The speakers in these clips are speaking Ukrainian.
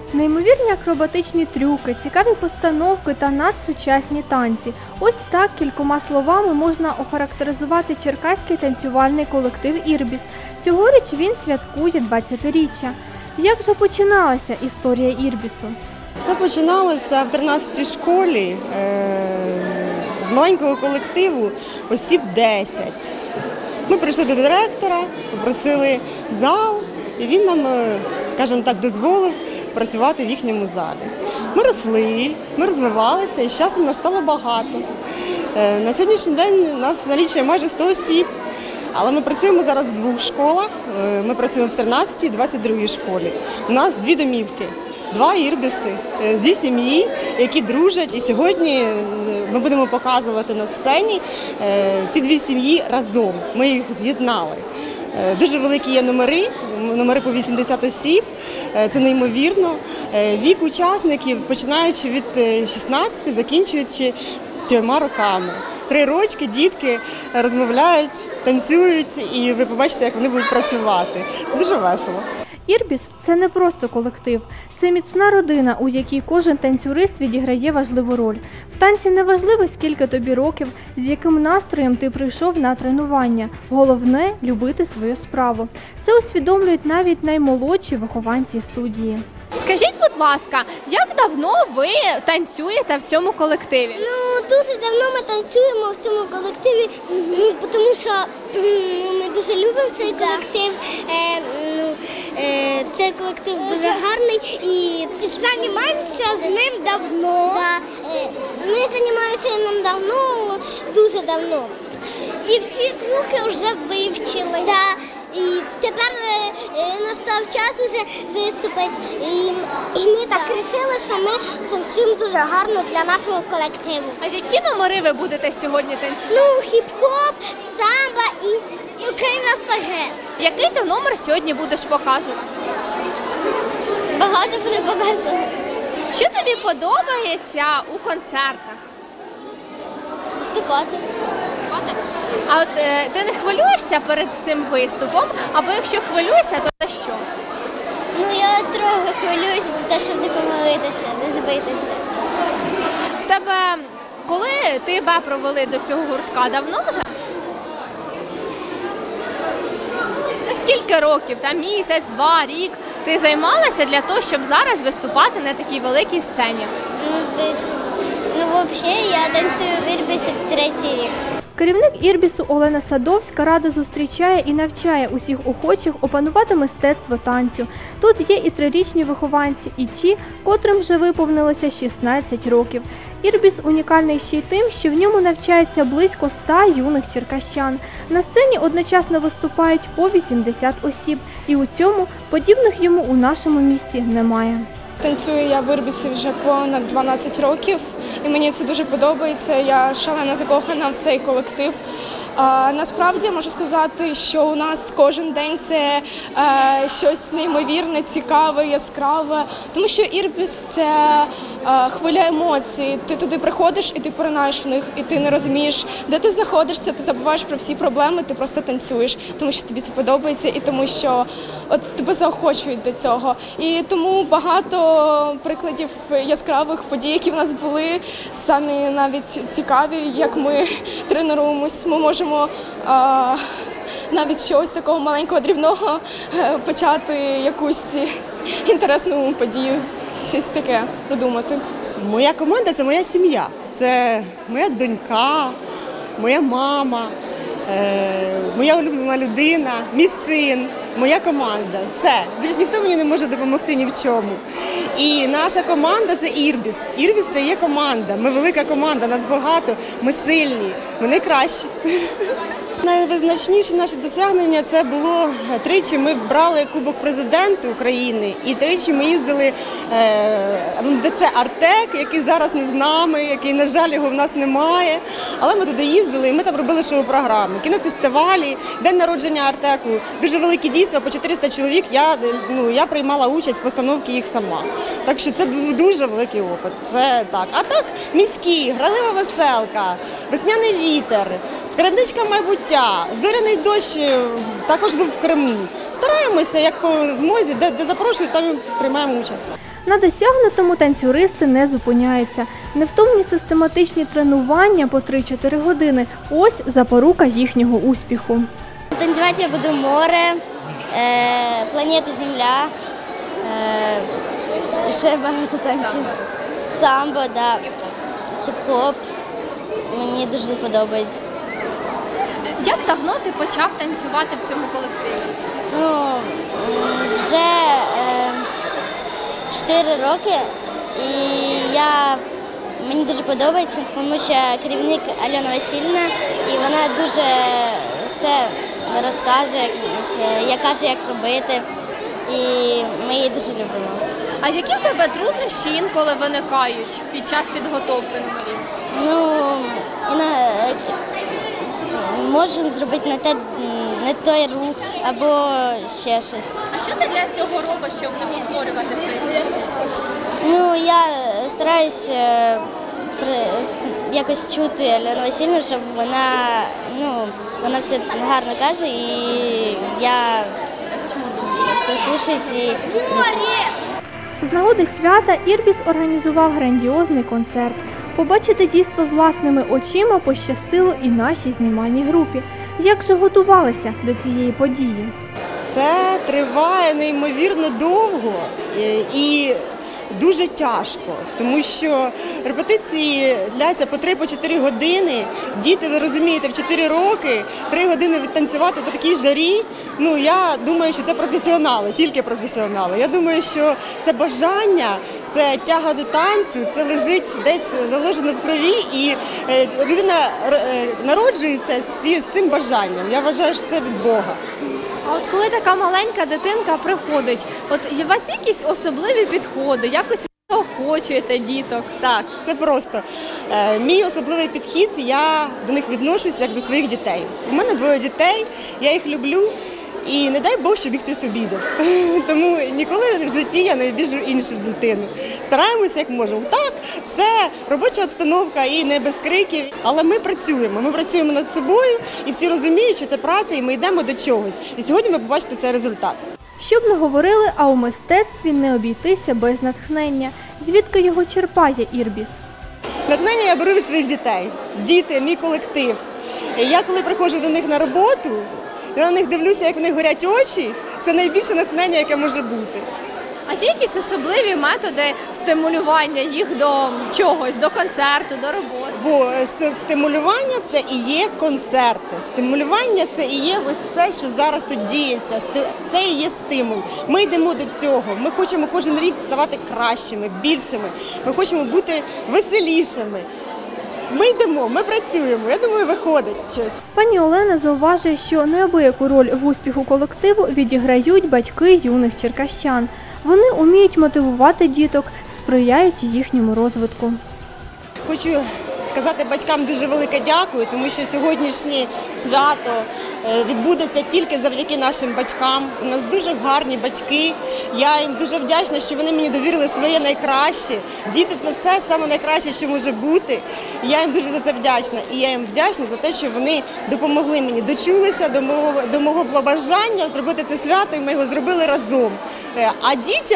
Неймовірні акробатичні трюки, цікаві постановки та надсучасні танці. Ось так кількома словами можна охарактеризувати черкаський танцювальний колектив «Ірбіс». Цьогоріч він святкує 20-річчя. Як же починалася історія «Ірбісу»? Все починалося в 13-й школі з маленького колективу осіб 10. Ми прийшли до директора, попросили зал, і він нам, скажімо так, дозволив працювати в їхньому залі. Ми росли, ми розвивалися, і з часом нас стало багато. На сьогоднішній день нас налічує майже 100 осіб, але ми працюємо зараз в двох школах. Ми працюємо в 13-й і 22-й школі. У нас дві домівки, два ірбіси, дві сім'ї, які дружать. І сьогодні ми будемо показувати на сцені ці дві сім'ї разом. Ми їх з'єднали. Дуже великі є номери по 80 осіб, це неймовірно. Вік учасників, починаючи від 16, закінчуючи 3 роками. 3 рочки дітки розмовляють, танцюють, і ви побачите, як вони будуть працювати. Дуже весело. «Ірбіс» – це не просто колектив, це міцна родина, у якій кожен танцюрист відіграє важливу роль. В танці не важливо, скільки тобі років, з яким настроєм ти прийшов на тренування. Головне – любити свою справу. Це усвідомлюють навіть наймолодші вихованці студії. Скажіть, будь ласка, як давно ви танцюєте в цьому колективі? Дуже давно ми танцюємо в цьому колективі, тому що ми дуже любимо цей колектив. Цей колектив дуже гарний і займаємося з ним давно. Ми займаємося ним давно, дуже давно. І всі трюки вже вивчили. І тепер настав час вже виступити. І ми так вирішили, що ми зовсім дуже гарно для нашого колективу. А які номери ви будете сьогодні танцювати? Хіп-хоп, самба і Україна вперед. Який ти номер сьогодні будеш показувати? Багато буде показувати. Що тобі подобається у концертах? Виступати. А от ти не хвилюєшся перед цим виступом? Або якщо хвилюєшся, то за що? Я трохи хвилююся за те, щоб не помилитися, не збитися. В тебе, коли тебе провели до цього гуртка, давно вже? Скільки років? Місяць, 2, рік? Ти займалася для того, щоб зараз виступати на такій великій сцені? Взагалі, я танцюю в «Ірбісі» 3-й рік. Керівник «Ірбісу» Олена Садовська радо зустрічає і навчає усіх охочих опанувати мистецтво танцю. Тут є і 3-річні вихованці, і ті, котрим вже виповнилося 16 років. «Ірбіс» унікальний ще й тим, що в ньому навчається близько 100 юних черкащан. На сцені одночасно виступають по 80 осіб, і у цьому подібних йому у нашому місті немає. Танцюю я в «Ірбісі» вже понад 12 років, і мені це дуже подобається. Я шалено закохана в цей колектив. Насправді можу сказати, що у нас кожен день це щось неймовірне, цікаве, яскраве, тому що «Ірбіс» – це хвиля емоцій. Ти туди приходиш і ти поринаєш в них, і ти не розумієш, де ти знаходишся, ти забуваєш про всі проблеми, ти просто танцюєш, тому що тобі це подобається і тому що тебе заохочують до цього. І тому багато прикладів яскравих подій, які в нас були, самі навіть цікаві, як ми тренуємось, ми можемо навіть щось такого маленького, дрібного почати якусь інтересну подію, щось таке придумати. Моя команда – це моя сім'я. Це моя донька, моя мама, моя улюблена людина, мій син, моя команда. Все. Більш ніхто мені не може допомогти ні в чому. І наша команда – це «Ірбіс». «Ірбіс» – це є команда. Ми велика команда, нас багато, ми сильні, ми найкращі. Найвизначніші наші досягнення – це було тричі ми брали Кубок Президента України і тричі ми їздили в ДЦ «Артек», який зараз не з нами, який, на жаль, його в нас немає. Але ми туди їздили і ми там робили шоу-програми, кінофестивалі, день народження «Артеку», дуже великі дійства, по 400 чоловік. Я приймала участь в постановці їх сама. Так що це був дуже великий опит. Це так. А так, міські, гралива веселка, весняний вітер, скарбничка майбуття, зоряний дощ також був в Криму. стараємося, як по змозі, де запрошують, там і приймаємо участь. На досягнутому танцюристи не зупиняються. Невтомні систематичні тренування по 3-4 години – ось запорука їхнього успіху. Танцювати я буду море, планету Земля, ще багато танців. Самбо, да, хіп-хоп. Мені дуже подобається. Як давно ти почав танцювати в цьому колективі? Ну, вже 4 роки, і мені дуже подобається, тому що керівник Альона Васильівна, і вона дуже все розказує, як каже, як робити, і ми її дуже любимо. А які в тебе труднощі інколи виникають під час підготовки номерів? Ну, можна зробити не той рух або ще щось. А що ти для цього робиш, щоб не повторювати цей рух? Ну, я стараюсь якось чути Альону Васильівну, щоб вона все гарно каже, і я прислушаюсь і З нагоди свята Ірбіс організував грандіозний концерт. Побачити дійство власними очима пощастило і нашій знімальній групі. Як же готувалися до цієї події? Це триває неймовірно довго і дуже тяжко, тому що репетиції дляться по 3-4 години. Діти, ви розумієте, в 4 роки 3 години відтанцювати по такій жарі. Ну, я думаю, що це професіонали, тільки професіонали. Я думаю, що це бажання, це тяга до танцю, це лежить десь заложено в крові, і людина народжується з цим бажанням. Я вважаю, що це від Бога. А от коли така маленька дитинка приходить, от у вас якісь особливі підходи, якось ви охочуєте діток? Так, це просто. Мій особливий підхід, я до них відношусь як до своїх дітей. У мене 2 дітей, я їх люблю. І не дай Бог, щоб їх хтось обідав. Тому ніколи в житті я не обіжу іншу дитину. Стараємося як можемо. Так, це робоча обстановка і не без криків, але ми працюємо над собою, і всі розуміють, що це праця, і ми йдемо до чогось. І сьогодні ви побачите цей результат. Щоб не говорили, а у мистецтві не обійтися без натхнення. Звідки його черпає Ірбіс? Натхнення я беру від своїх дітей. Діти, мій колектив. Я коли приходжу до них на роботу, я на них дивлюся, як в них горять очі, це найбільше натхнення, яке може бути. А є якісь особливі методи стимулювання їх до чогось, до концерту, до роботи? Бо стимулювання – це і є концерти. Стимулювання – це і є ось це, що зараз тут діється. Це і є стимул. Ми йдемо до цього. Ми хочемо кожен рік ставати кращими, більшими. Ми хочемо бути веселішими. Ми йдемо, ми працюємо. Я думаю, виходить щось. Пані Олена зауважує, що неабияку роль в успіху колективу відіграють батьки юних черкащан. Вони уміють мотивувати діток, сприяють їхньому розвитку. Хочу сказати батькам дуже велике дякую, тому що сьогоднішнє свято відбудеться тільки завдяки нашим батькам. У нас дуже гарні батьки. Я їм дуже вдячна, що вони мені довірили своє найкраще. Діти – це все саме найкраще, що може бути. Я їм дуже за це вдячна. І я їм вдячна за те, що вони допомогли мені, дочулися до мого побажання зробити це свято, і ми його зробили разом. А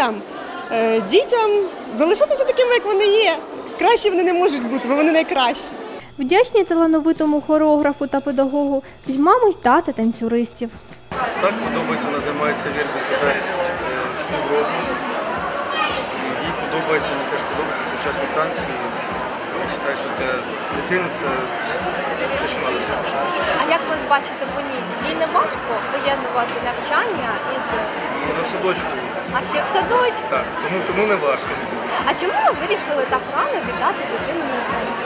дітям залишатися такими, як вони є. Кращі вони не можуть бути, бо вони найкращі. Вдячні талановитому хореографу та педагогу й маму й тата танцюристів. Так подобається, вона займається в Ірбіс вже півроку. Їй подобається, мені теж подобаються сучасні танці. Я вважаю, що для дитини це те, що треба зробити. А як ви бачите по ній, їй не важко поєднувати навчання із... Вона в садочку. А ще в садочку? Так, тому не важко. А чому ви вирішили так рано віддати дитину на танці?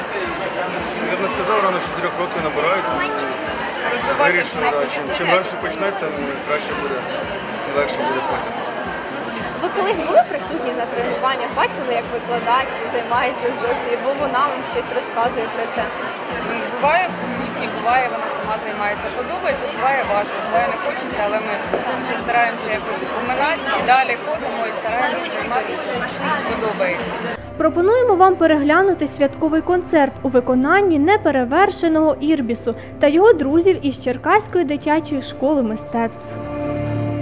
Я б не сказав, рано 4 років набирають, тому вирішили, чим раніше почнете, тим краще буде, легше буде потім. Ви колись були присутні на тренуваннях, бачили, як викладач займається з доці, бо вона вам щось розказує про це? Буває присутні, буває вона сама займається. Подобається, буває важко, буває не хочеться, але ми вже стараємося якось оминати і далі ходимо і стараємося займатися. Подобається. Пропонуємо вам переглянути святковий концерт у виконанні неперевершеного Ірбісу та його друзів із Черкаської дитячої школи мистецтв.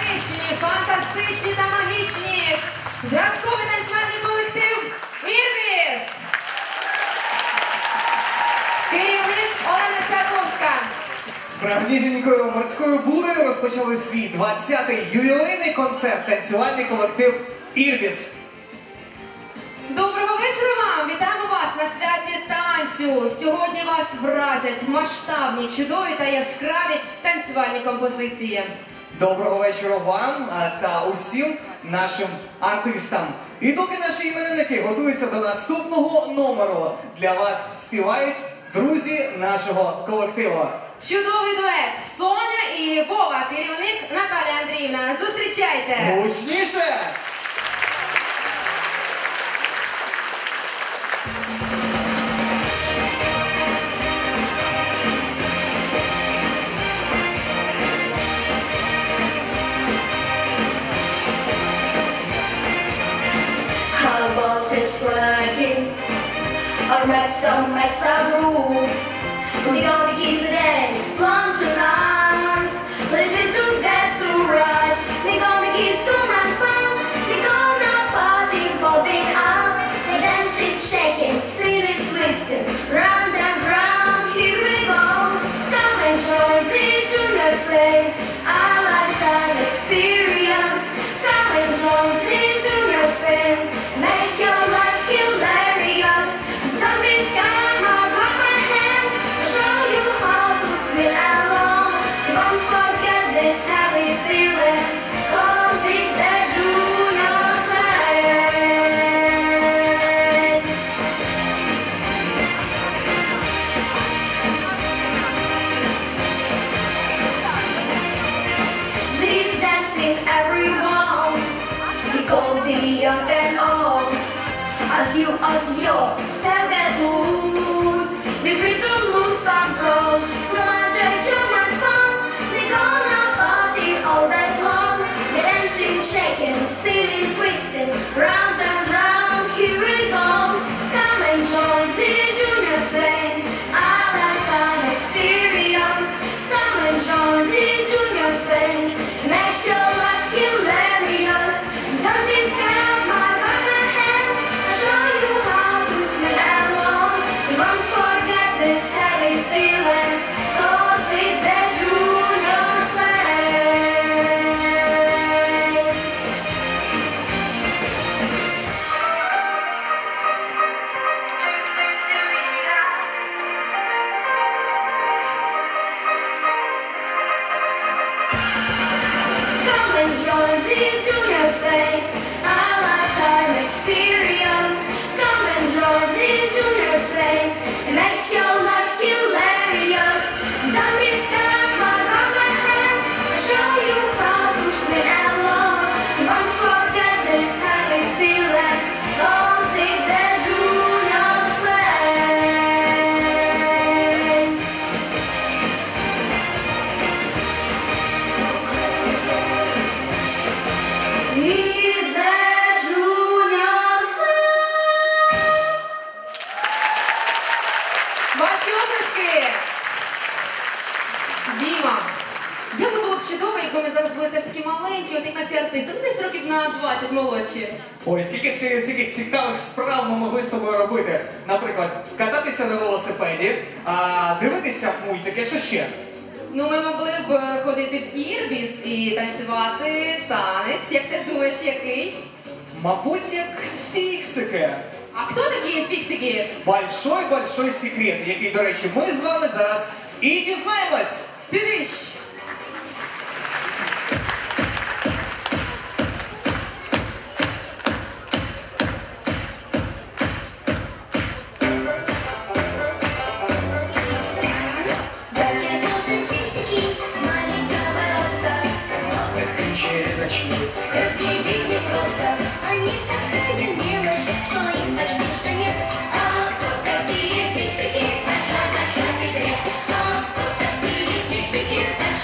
незвичні, фантастичні та магічні. Зразковий танцювальний колектив «Ірбіс». Керівник Олена Садовська. Справжнісінькою морською бурою розпочали свій 20-й ювілейний концерт танцювальний колектив «Ірбіс». Доброго вечора вам! Вітаємо вас на святі танцю! Сьогодні вас вразять масштабні, чудові та яскраві танцювальні композиції. Доброго вечора вам та усім нашим артистам. І доки наші іменинники готуються до наступного номеру, для вас співають друзі нашого колективу. Чудовий дует Соня і Вова, керівник Наталія Андріївна. Зустрічайте! Гучніше! How about this working? Our rest don't make some rule. We're gonna keep the dance from tonight. Let's get to rise. We're gonna give so much fun. We're gonna party, popping up. We're dancing, shaking, singing, twisting, round and round. Here we go. Come and join this junior swing. Our lifetime experience. Come and join this junior swing. Makes your life hilarious. Don't be scared, hold my hand. Show you how to swing along. Don't forget this happy feeling, 'cause it's the junior swing. This dancing everyone, we go beyond and old. As your step get loose, be free to lose control. Come on, check your mind fun. We gonna party all day long. We're dancing, shaking, singing, twisting, round and round. Here we go. Come and join the junior swing. Our lifetime experience. Come and join the junior swing. Makes your life hilarious. Don't be scared, my hand. Show you how to swing along. You won't forget this happy feeling, 'cause it's the junior swing. Come and join this junior swing, our lifetime experience. Come and join this junior swing, it makes your life hilarious. Don't be scared, hold my hand. I'll show you how to swing along. You won't forget this happy feeling, 'cause it's the junior swing. It's the junior swing. Ваші обласки! Діма, як би було б чудово, якби ми зараз були теж такі маленькі, от як наші артисти, ну десь років на 20 молодші. Ой, скільки всіх цікавих справ ми могли з тобою робити. Наприклад, кататися на велосипеді, дивитися мультики, що ще? Ну, ми могли б ходити в Ірбіс і танцювати танець. Як ти думаєш, який? Мабуть, як фіксики. А хто такі фіксики? Большой секрет, який, до речі, ми з вами зараз і дізнаємось. Дивись! Дайте наши фиксики маленького роста. Мамы через очки. Разглядеть непросто. Они такая мелочь, что им почти что нет. А кто такие фиксики? Большой секрет. А кто такие фиксики?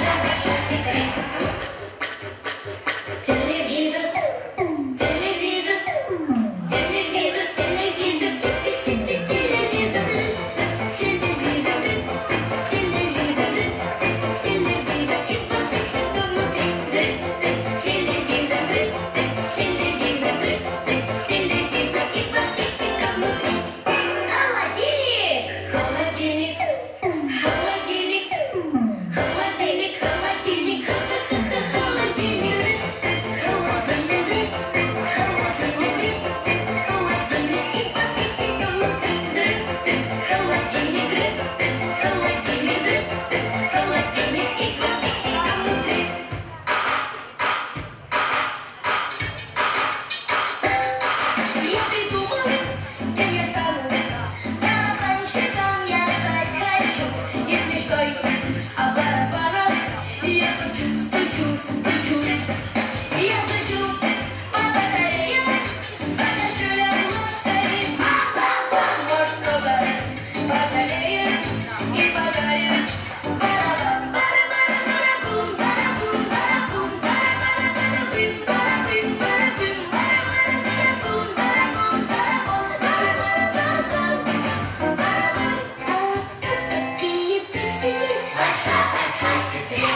лечу, я лечу по батарее, подошли ложкой, бам-бам-бам, может кто-то пожалеет и подарит. Барабан, барабан, барабун, барабун, барабун, барабан, барабин, барабин, барабин, барабун, барабун, барабун, барабан, барабан. Такие фиксики, ачха-ачха-сики.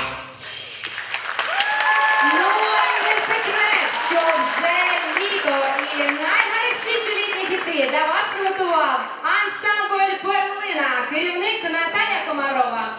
Ну і не секрет, що вже літо і найгарячіші літні хіти для вас приготував ансамбль «Перлина», керівник Наталія Комарова.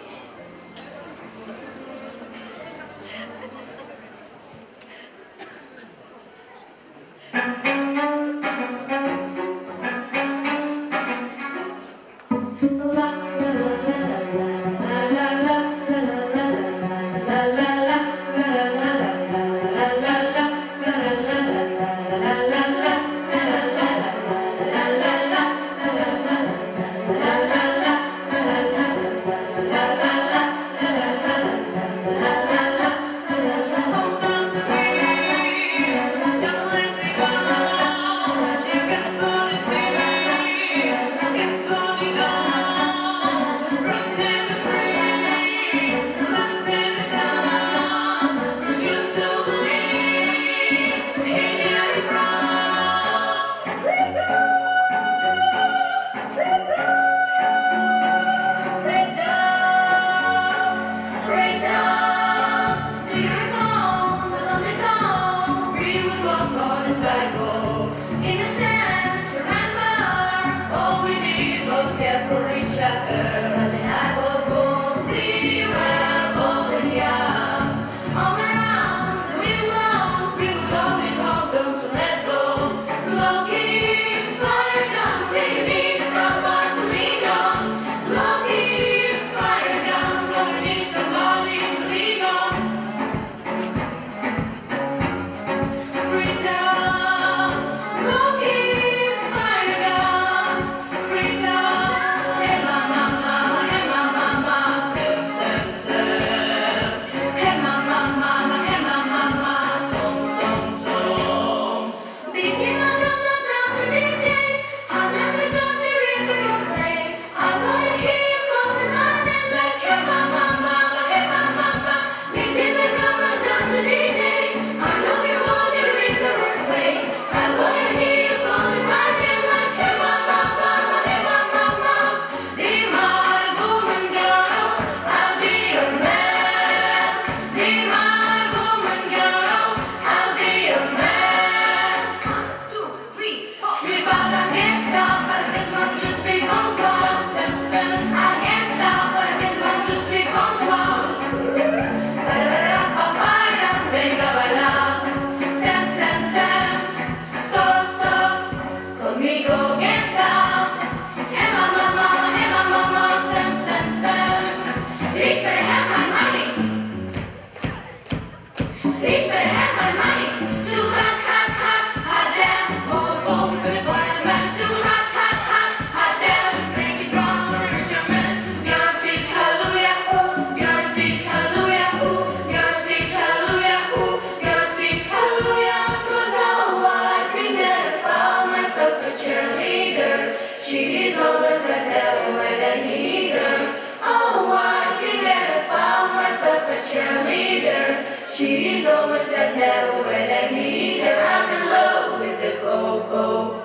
She's always that never when I need her. I'm in love with the cocoa.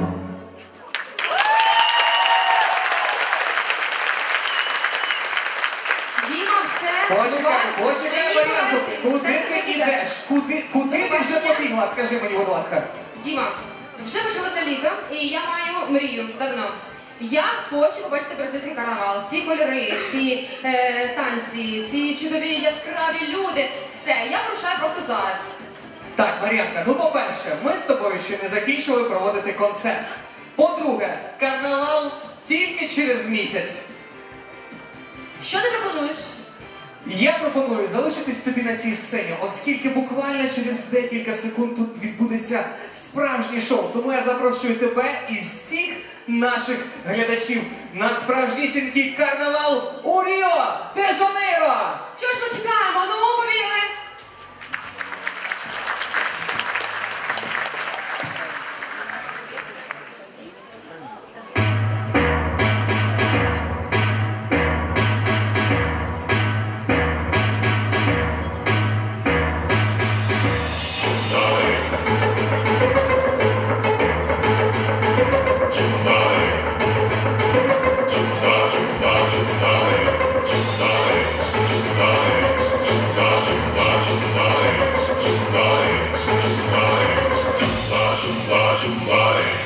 Діма, все. Почекай, Мар'янко, куди ти йдеш? Куди ти вже побігла? Скажи мені, будь ласка. Діма, вже почалося літо, і я маю мрію давно. Я хочу побачити Березицький карнавал, ці кольори, ці танці, ці чудові яскраві люди. Все, я вирушаю просто зараз. Так, Мар'янка, ну по-перше, ми з тобою ще не закінчили проводити концерт. По-друге, карнавал тільки через місяць. Що ти пропонуєш? Я пропоную залишитись тобі на цій сцені, оскільки буквально через декілька секунд тут відбудеться справжнє шоу. Тому я запрошую тебе і всіх наших глядачів на справжнісінький карнавал у Ріо де Жанейро! Чого ж ми чекаємо? Ну, повіли! watch 'em buy.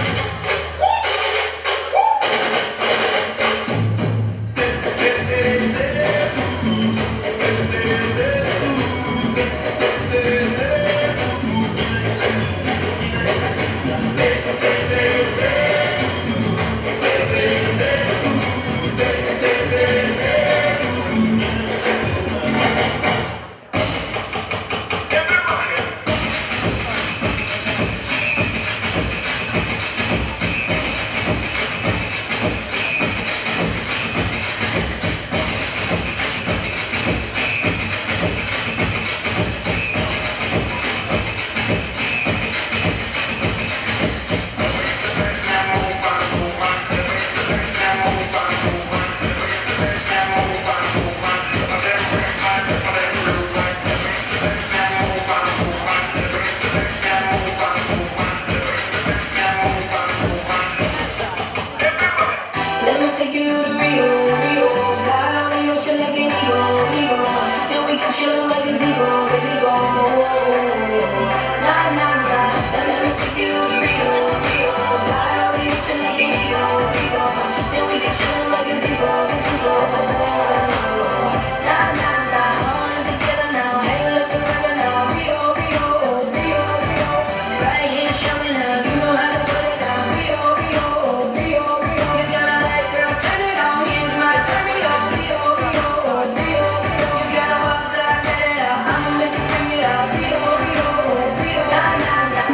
Let me take you to Rio, Rio. Fly on the ocean like an eagle, eagle. And we can chill like a gazebo, gazebo. Nah, nah, nah. Let me take you to Rio, Rio. Fly on the ocean like an eagle, eagle. And we can chill like a gazebo, gazebo. Nah, nah, nah. All in together now. Hey, look around now. Rio, Rio, Rio, Rio. Right here, show me now. You know how to put it down. Rio, Rio, Rio, Rio. You gotta like, girl, turn it on. Here's my turn me on. Rio, Rio, Rio, Rio. You gotta walk side, get it out. I'ma make you bring it out. Rio, Rio, Rio. Nah, nah, nah.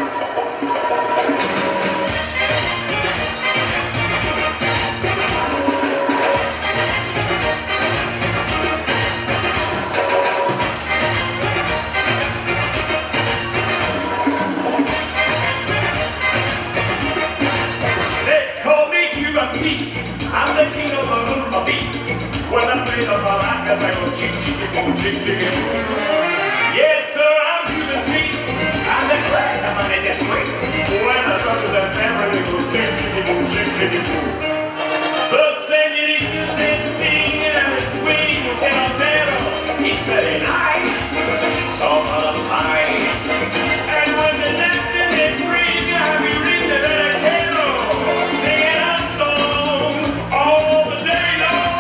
They call me Cuban Pete. I'm the king of the rumba beat. When I play the maracas, I go chick chicky boom, chick chicky boom. Yes, sir, I'm Cuban Pete. I'm the class, I'm on it straight. When I drop to that hammer, they go chick chicky boom, chick chicky boom. The senoritas they sing and swing Canadero. It's very nice, so fine. And when the dancing they bring, I will ring the vaquero, singing a song all the day long.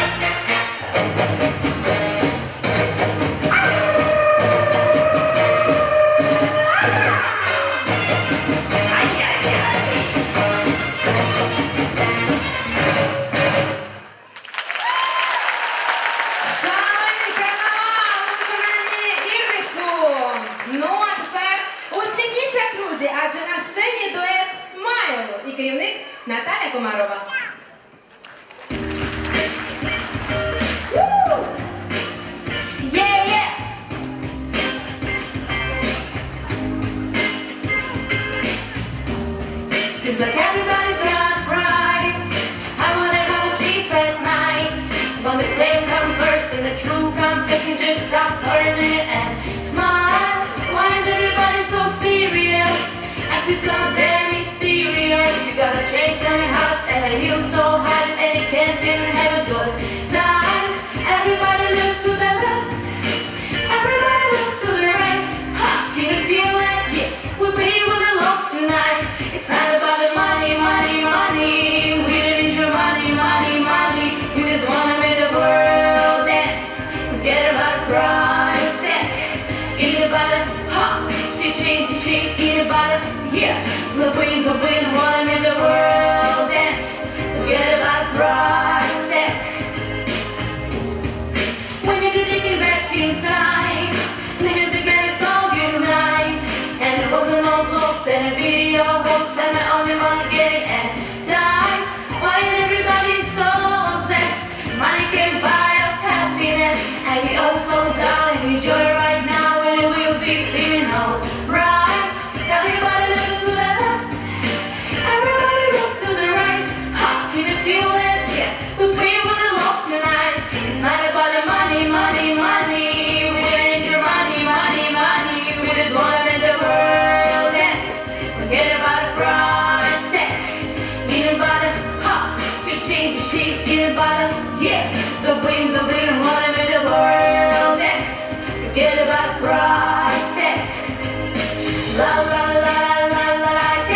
Шалений карнавал у виконанні Ірису. Ну а тепер усміхніться, друзі, адже на сцені дует «Смайл» і керівник Наталя Комарова. Є-є! Seems like everybody's got a price. I wanna have a sleep at night. But the tale come first and the truth comes second. Just stop for a minute and smile. Why is everybody so serious? Acting so damn mysterious. You got a change on your house and a heel so high that any 10 didn't have a good time. Everybody look to the left. Everybody look to the right. Ha! Can you feel it? Yeah, we'll be with the love tonight. It's not about the money, money, money. We don't need your money, money, money. We just wanna make the world dance. Forget about the price tag. Eat about it, ha, chi-ching, chi-ching. Eat about it, yeah. Ba-boom, ba-boom, wanna make the world dance. Forget about the price tag. When you could take it back in time, music and a song unite. And it wasn't all close and a video host and I only wanna get it and tight. Why is everybody so obsessed? Money can buy us happiness, and we all slow down and enjoy right now, and it will be feeling alright. Everybody look to the left, everybody look to the right. Ha, can you feel it? Yeah, we'll be with the love tonight. It's not about the money, money, money. We don't need your money, money, money. We just wanna make the world dance. Forget about the price tag. Eat about it, ha, chi-ching, chi-ching. Eat about it, yeah. The wind, wanna make the world dance. Forget about the price tag. La la la la la la la.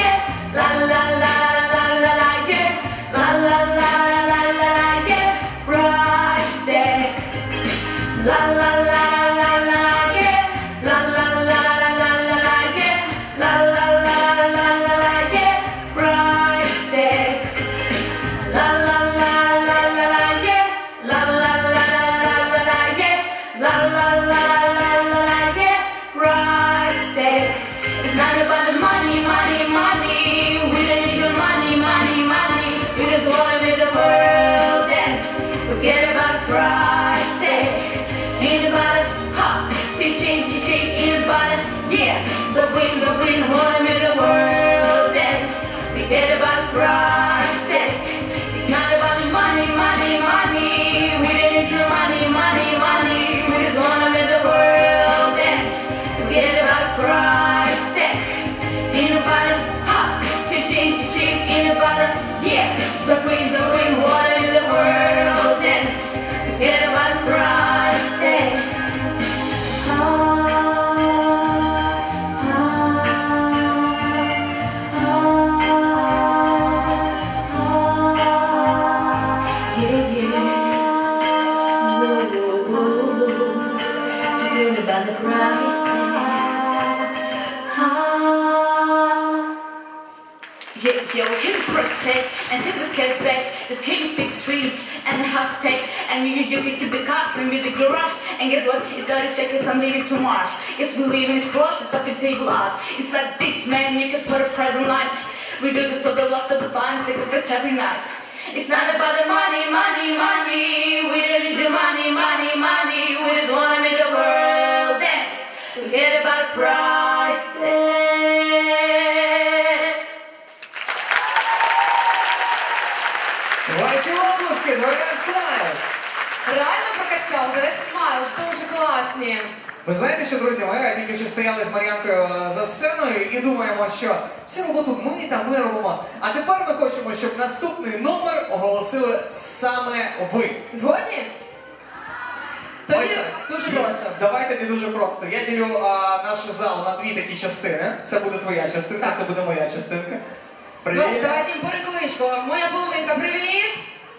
la la la la yeah. La la la la la la yeah. La la la la la la yeah. Price tag. La la la la la la yeah. La la la la la la yeah. La la la la la la yeah. Price tag. It's not about the money, money, money. We don't need your money, money, money. We just wanna make the world dance. Forget about price tag. Ain't about it, ha. Shake, ain't about it, yeah. The wind, wanna make the world dance. Forget about price tag. It's not about the money, money, money. We don't need your money, money, money. We just wanna make the world dance. Forget about price tag. Ain't about it, ha. Shake, ain't about it, yeah. The wind, wanna make the world dance. Forget about price tag. About the price tag. Yo, hit the price tag and check the cashback. This came 6 streams and a hashtag. And you get to the cost and with the garage. And guess what? It's already checked it, I'm leaving too much. Yes, we live in fraud, it's like the table art. It's like this, man, you can put a price on light. We do this for the loss of the times, take the best every night. It's not about the money, money, money. We don't need your money, money, money. We just wanna make the world dance. Forget about price tag. Ваші обласки, Дует Смайл. Реально прокачав, Дует Смайл, дуже класні. Ви знаєте що, друзі, ми тільки що стояли з Мар'янкою за сценою і думаємо, що всю роботу ми робимо. А тепер ми хочемо, щоб наступний номер оголосили саме ви. Згодні? Тоді дуже просто. Давай тоді дуже просто. Я ділю наш зал на 2 такі частини. Це буде твоя частинка, це буде моя частинка. Привіт. Ну, давайте їм перекличку. Моя половинка, привіт!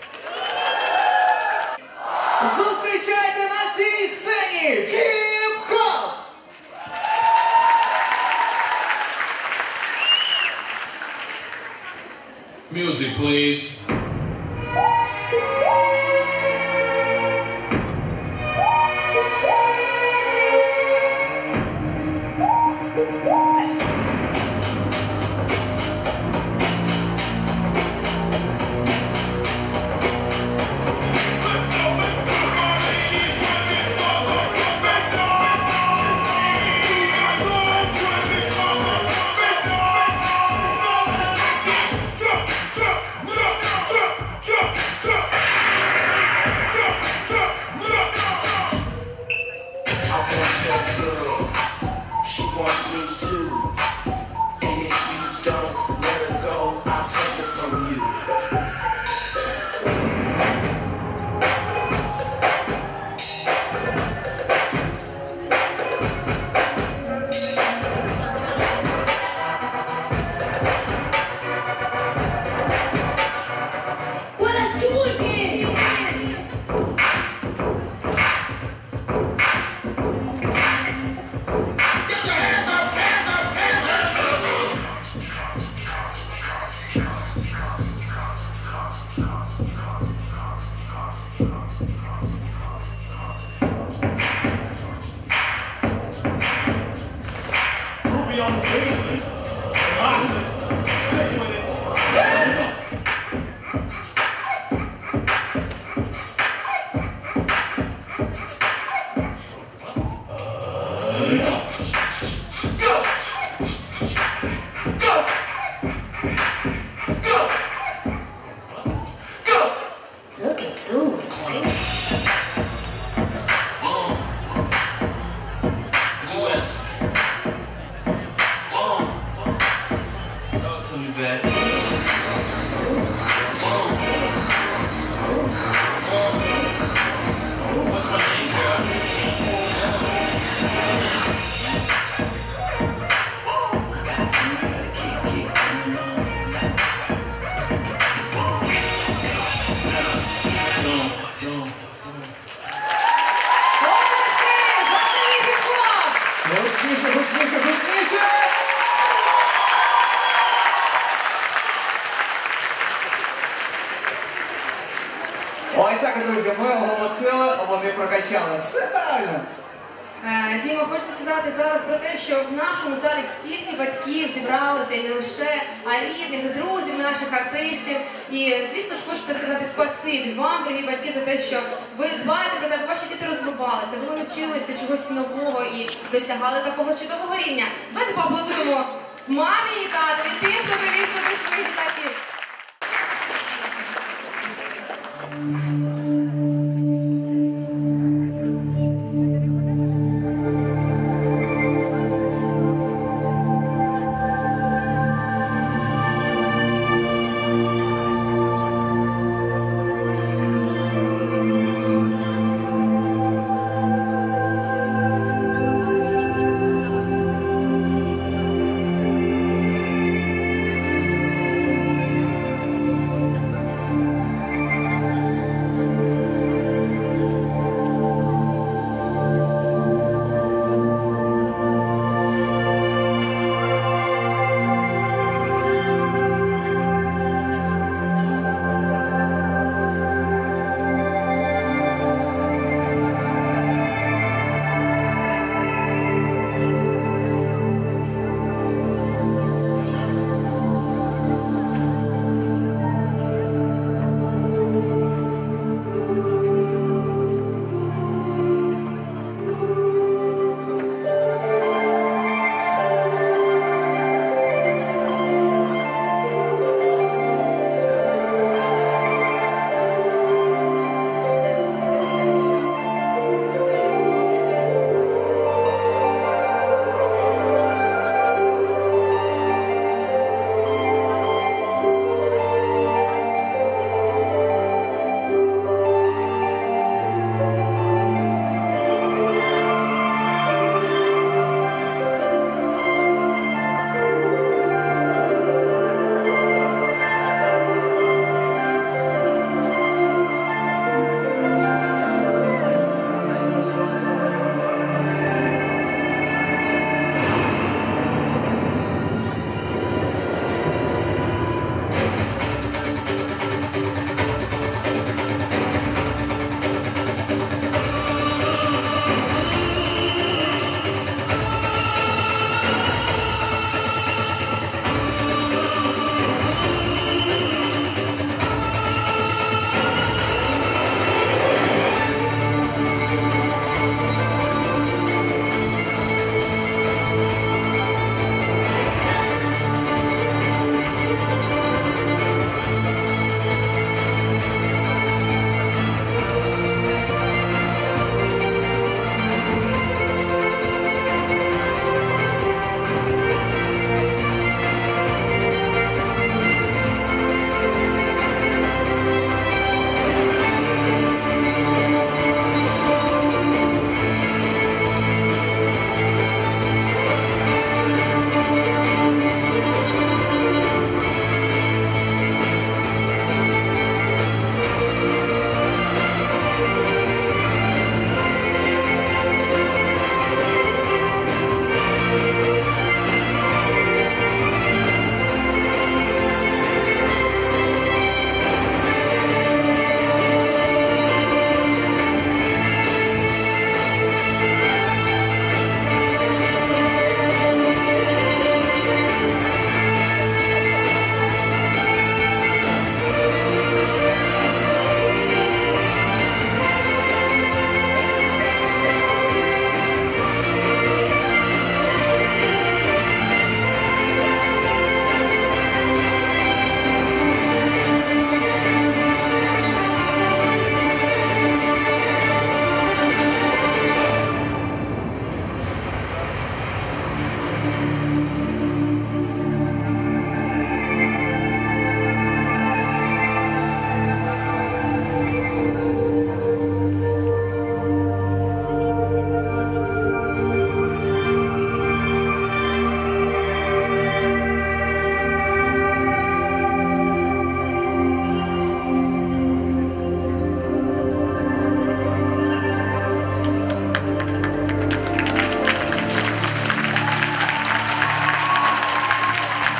Зустрічайте на цій сцені хіп-хоп! Music, please. Get your hands up, hands up, hands up. так, друзі, ми оголосили, вони прокачали. Все правильно. Діма, хочеться сказати зараз про те, що в нашому залі стільки батьків зібралося, і не лише, а рідних, друзів наших артистів. І, звісно ж, хочеться сказати спасибі вам, дорогі батьки, за те, що ви дбаєте про те, аби ваші діти розвивалися, ви навчилися чогось нового і досягали такого чудового рівня. Давайте поаплодуємо мамі і татові, тим, хто привів сюди своїх дітей.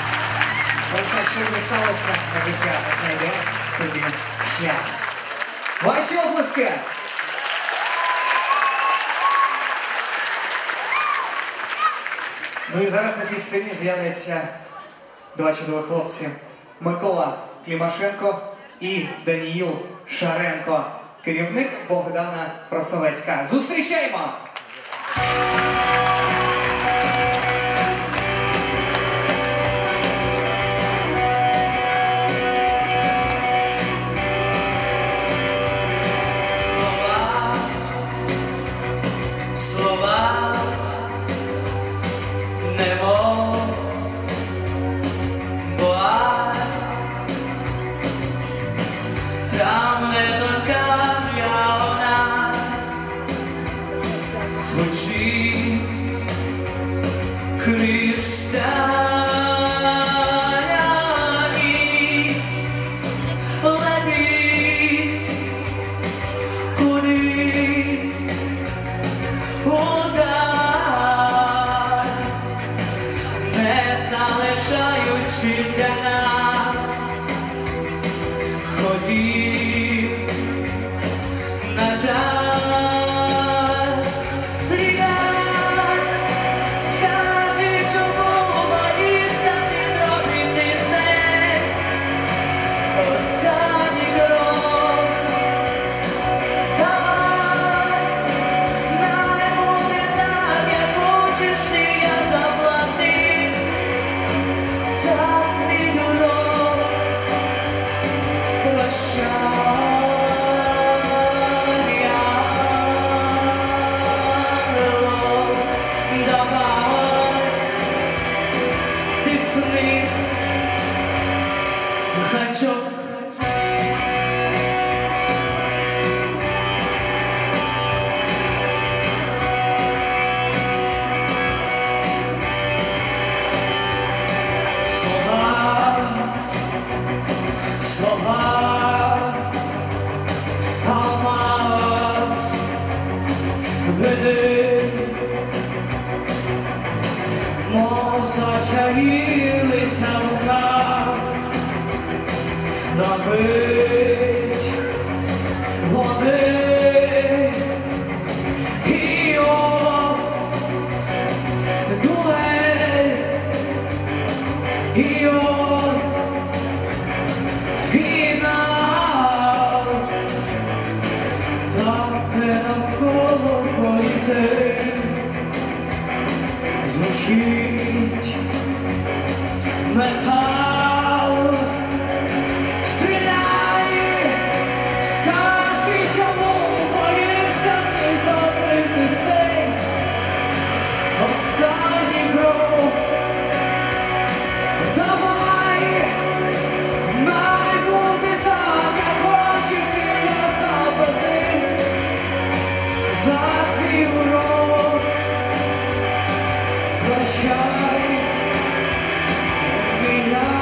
Що не сталося, життя знайде собі шлях. Ваші оплески. Ну і зараз на цій сцені з'являться два чудові хлопці. Микола Клімашенко і Даніїл Шаренко, керівник Богдана Просовецька. Зустрічаємо! Слова, немов боль, там не тонка вона звучить кришталяні, летить кудись удар, не залишаючи для нас ходів, на жаль, стріляй, скажи, чому боїшся ти зробити це, останній крок, давай, най буде так, як хочеш ти, я заплатив за свій урок, давай, тисни гачок. Слова, алмаз, веди, мов зачаїлися в руках, набить води, і от дуель, і от фінал, завтра навколо полізе, звучить метал. Стріляй, скажи, чому боїшся ти зробити цей останній крок. Давай, най буде так, як хочеш ти, я заплатив за свій урок. Прощай, мій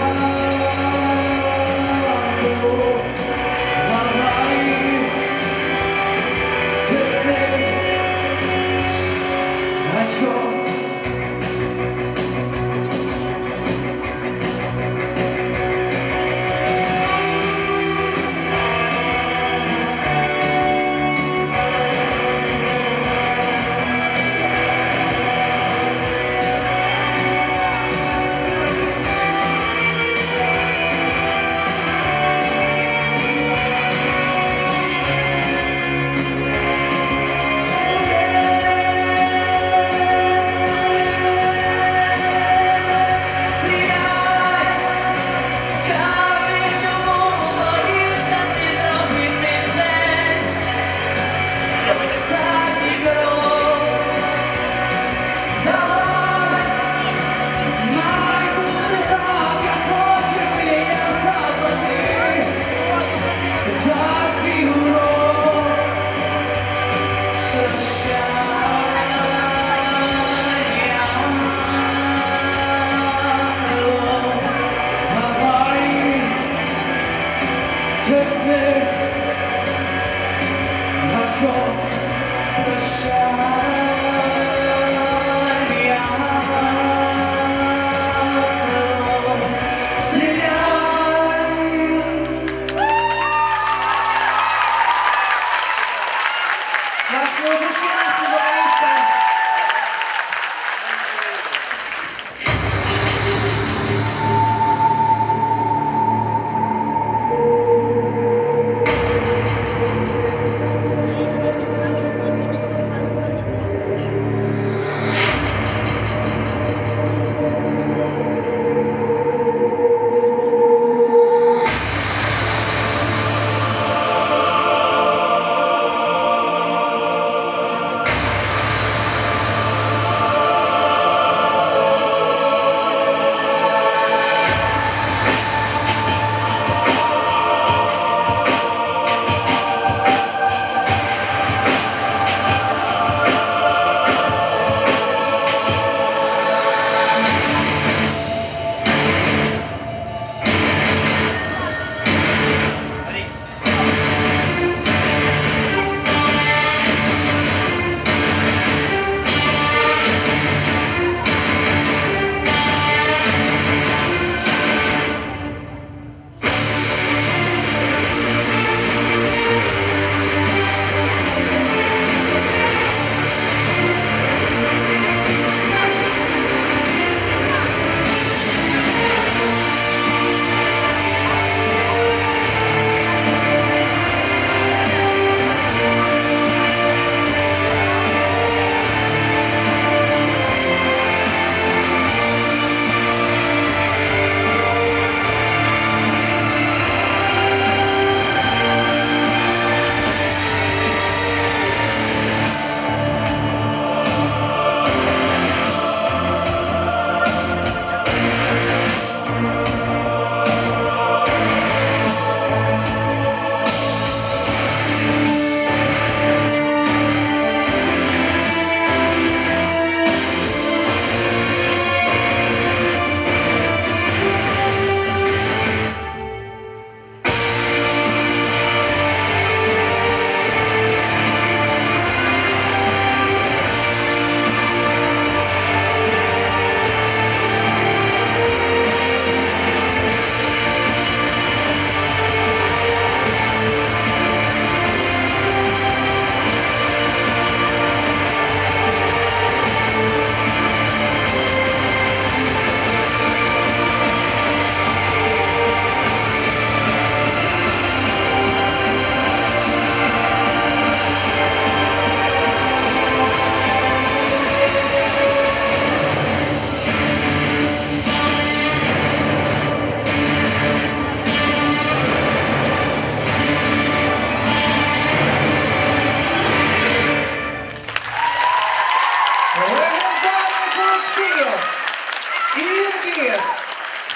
Київ! Ірбіс!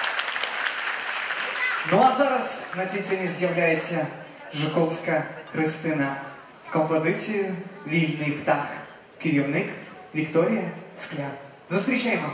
Ну а зараз на цій сцені з'являється Жуковська Христина з композицією «Вільний птах». Керівник Вікторія Скляр. Зустрічаємо!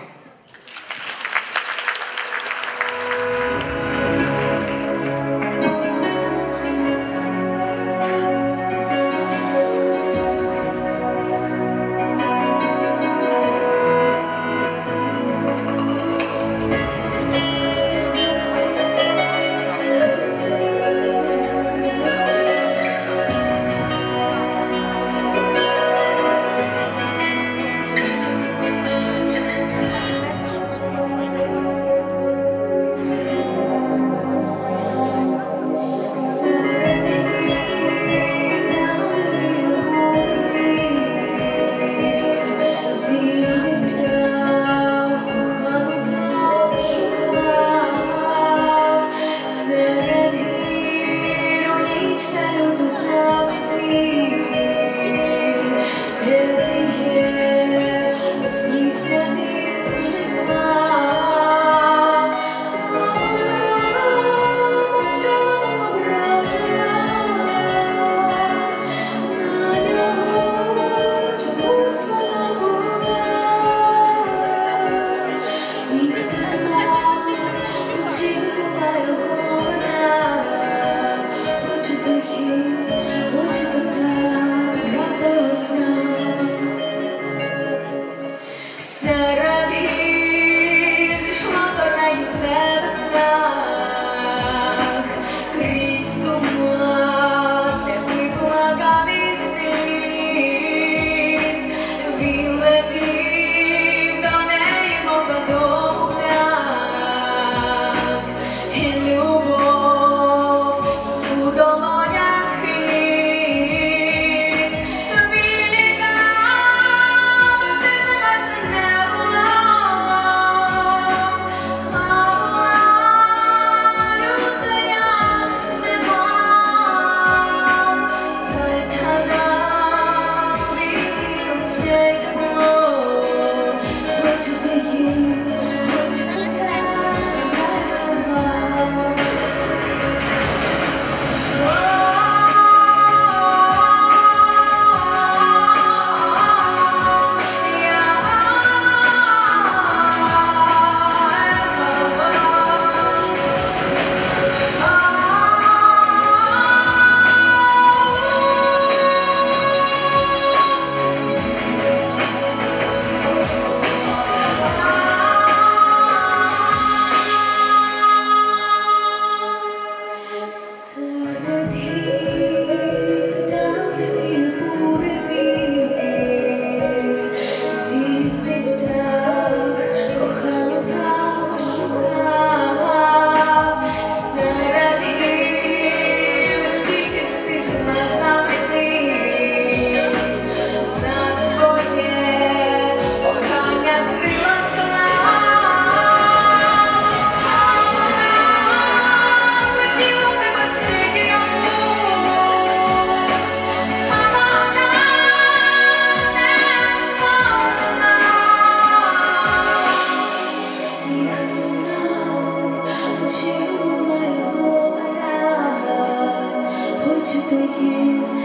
Хочу до їх